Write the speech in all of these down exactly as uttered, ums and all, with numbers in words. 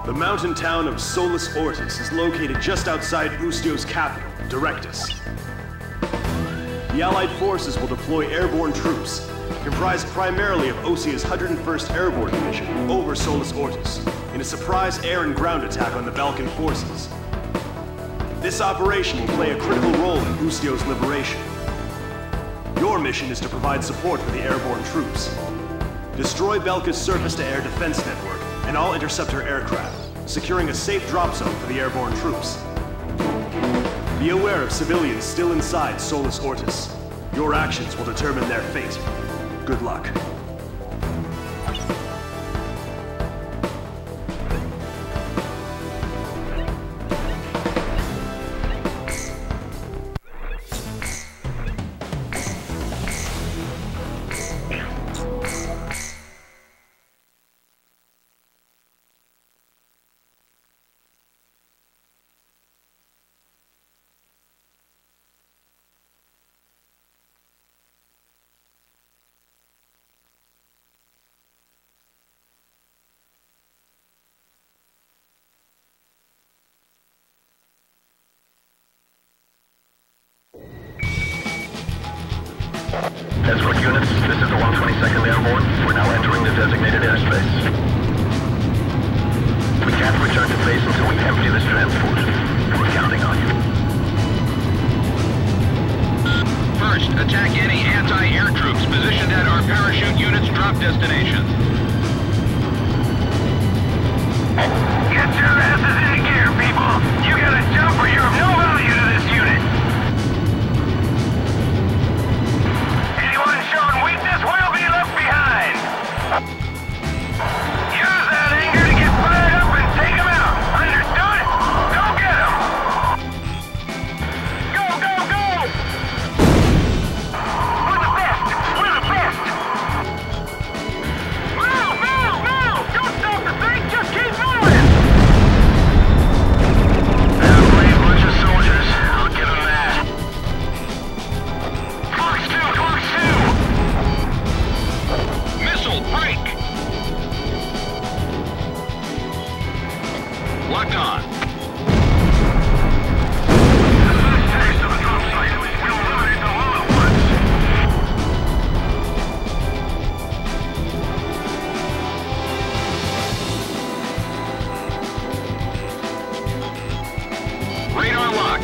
The mountain town of Solus Ortis is located just outside Ustio's capital, Directus. The Allied forces will deploy airborne troops, comprised primarily of Osia's one hundred first Airborne Division, over Solus Ortis, in a surprise air and ground attack on the Balkan forces. This operation will play a critical role in Ustio's liberation. Your mission is to provide support for the airborne troops. Destroy Belka's surface-to-air defense network and all interceptor aircraft, securing a safe drop zone for the airborne troops. Be aware of civilians still inside Solus Ortis. Your actions will determine their fate. Good luck. Escort units, this is the one twenty-second Airborne. We're now entering the designated airspace. We can't return to base until we empty this transport. We're counting on you. First, attack any anti-air troops positioned at our parachute unit's drop destination. Get your asses in gear, people! You gotta jump or you're of no value to this unit! Will be left behind! Use that anger to get fired up and take them out! Understood? Go get them! Go, go, go! We're the best! We're the best! Move, move, move! Don't stop the thing! Just keep moving! They're a brave bunch of soldiers. I'll give them that. Fox two! Fox two! Missile, break! Locked on. Taste of the drop site. We'll eliminate them all at once. Radar lock.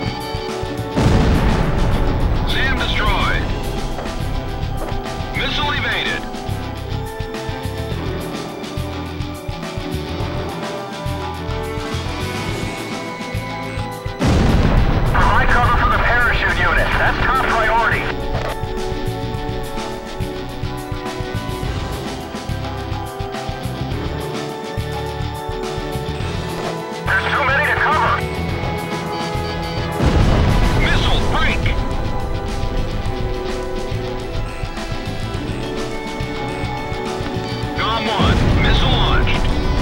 SAM destroyed. Missile evaded. Provide cover for the parachute unit. That's top priority. There's too many to cover. Missile, break! GOM one, missile launched.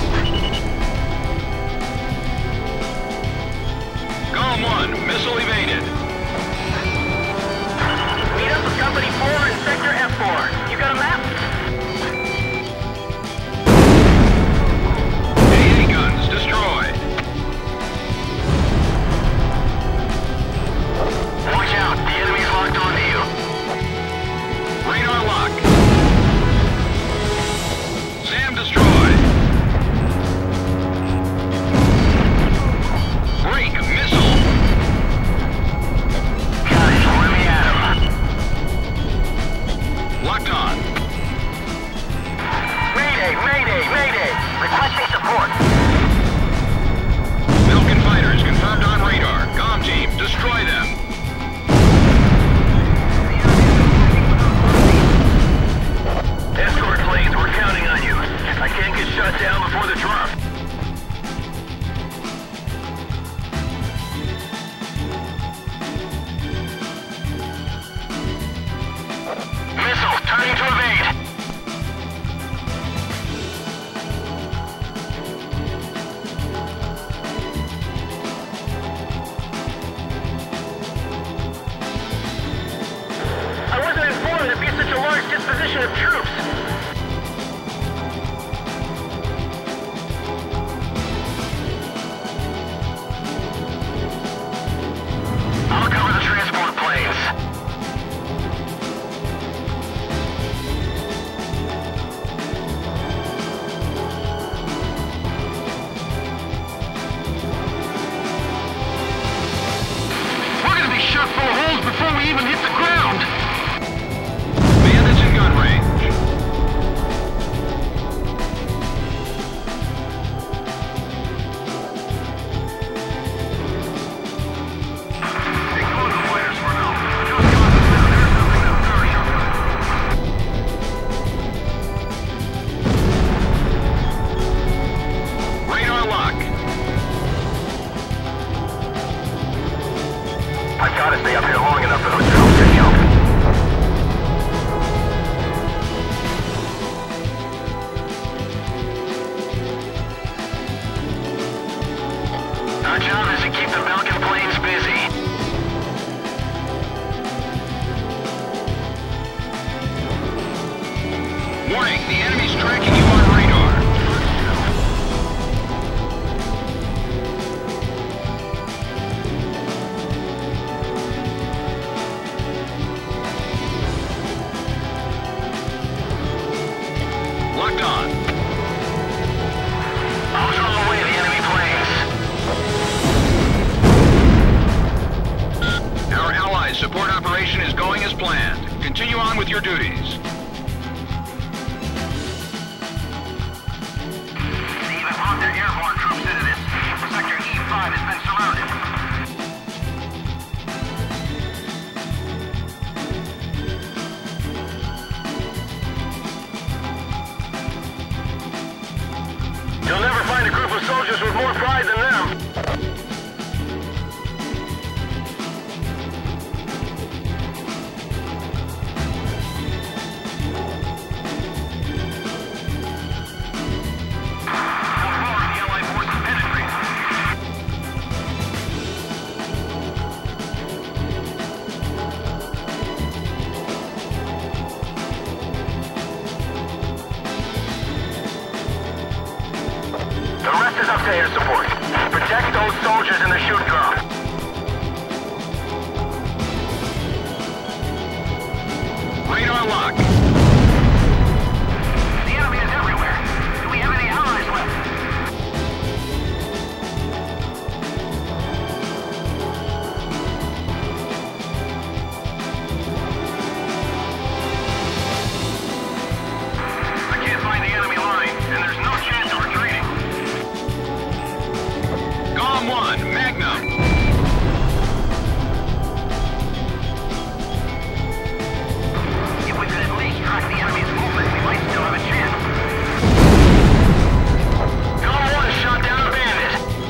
GOM one, missile evaded. Meet up with Company four in Sector F four. You got a map? A A guns destroyed. Watch out. The enemy's locked onto you. Radar lock. SAM destroyed. Break, missile. Got it. Let me at him. Locked on. Mayday, mayday, mayday. Requesting support. Falcon fighters confirmed on radar. GOM team, destroy them. Escort planes, we're counting on you. I can't get shut down before the drop. Missile, turning to evade. I wasn't informed there'd be such a large disposition of troops. we even hit the ground? Bandits in gun range. Ignore the fighters for now. Just got us down. There's nothing to parachute. Radar lock. I've got to stay up here long enough for those troops to jump. Our job is to keep the Falcon planes busy. Warning, the enemy's tracking you on radar. Locked on. I'll draw away the enemy planes. Our allies' support operation is going as planned. Continue on with your duties. They even brought their airborne troops into this. Sector E five has been surrounded. You'll never find a group of soldiers with more pride than them. The rest is up to air support. Protect those soldiers in the shoot drum. Radar lock. The enemy is everywhere. Do we have any allies left? I can't find the enemy line, and there's no chance of retreating. Gom one, Magnum. If we could at least track the enemy's movement, we might still have a chance. Gom one shot down a bandit.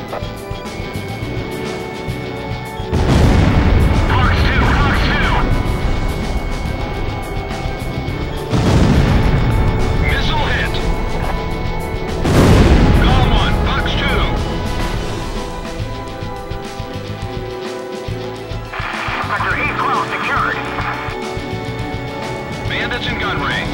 Fox two, Fox two. Missile hit. Gom one, Fox two. Sector E twelve secured. Bandits in gun range.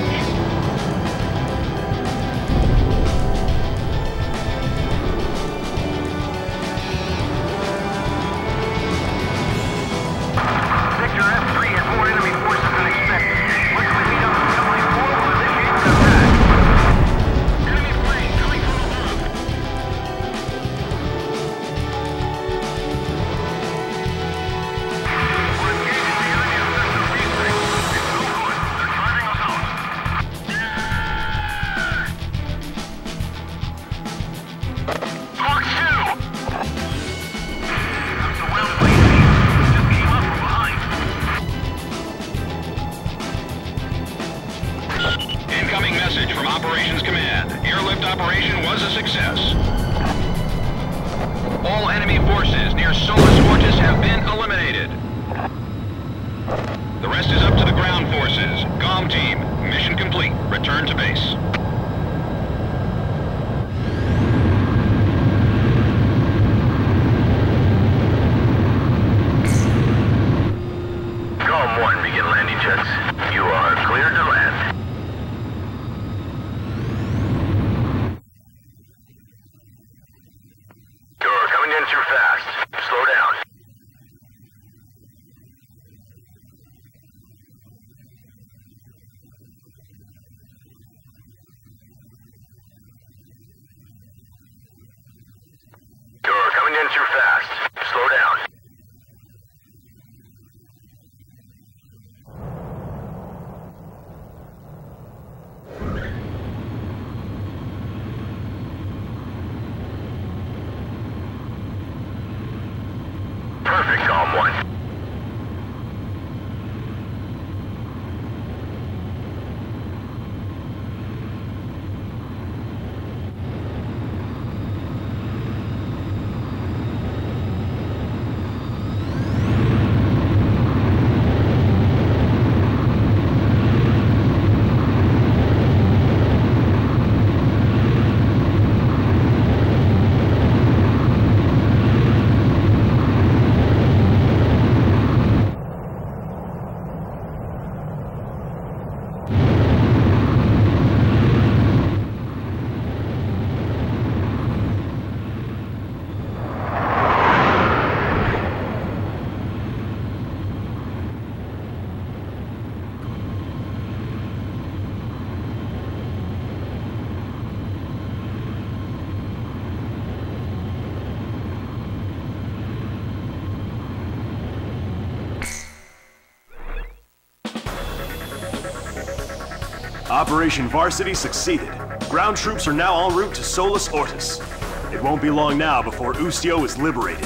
Sector F three has more enemy forces than expected. Once we meet up with L A four, we'll initiate an attack. Enemy plane coming from above. We're engaging the enemy in Sector B six. It's no good. They're driving us out. Fox two! I'm surrounded by enemies. Just came up from behind. Incoming message from Operations Command. Airlift operation was a success. All enemy forces near Solus Fortis have been eliminated. The rest is up to the ground forces. Gom team, mission complete. Return to base. Gom one, begin landing jets. You are cleared to land. You're coming in too fast. Slow down. You're coming in too fast. Slow down. F one. Operation Varsity succeeded. Ground troops are now en route to Solus Ortis. It won't be long now before Ustio is liberated.